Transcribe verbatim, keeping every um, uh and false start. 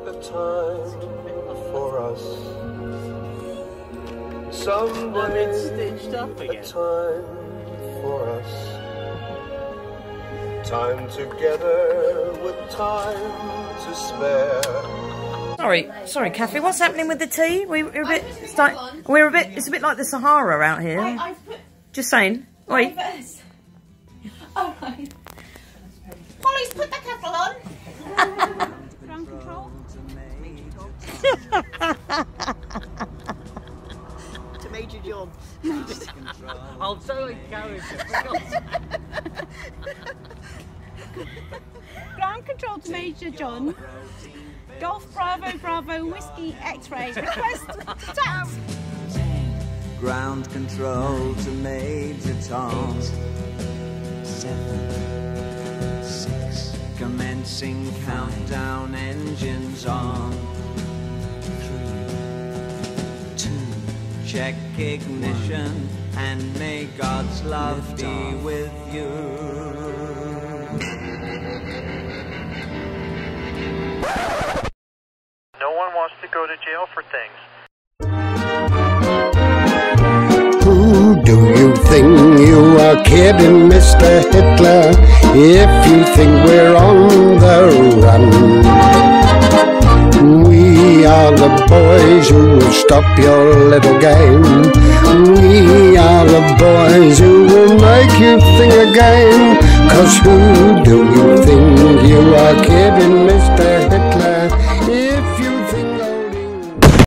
a time for us. Someday, a time for us. Time together with time to spare. Sorry, sorry, Kathy. What's happening with the tea? We, we're a bit, it's like, we're a bit. It's a bit like the Sahara out here. I, I've put Just saying. Wait. Oh, right. Molly's put the kettle on. Ground control. To Major John. I'll totally carry it. Ground control to Major John. Golf Bravo Bravo Whiskey X-ray. Request tax. Ground control to Major Tom. Seven, six, commencing countdown, engines on. Three, two, check ignition, and may God's love be with you. No one wants to go to jail for things. Who do you think you are kidding, Mister Hitler, if you think we're on the run? We are the boys who will stop your little game. We are the boys who will make you think again. 'Cause who do you think you are kidding?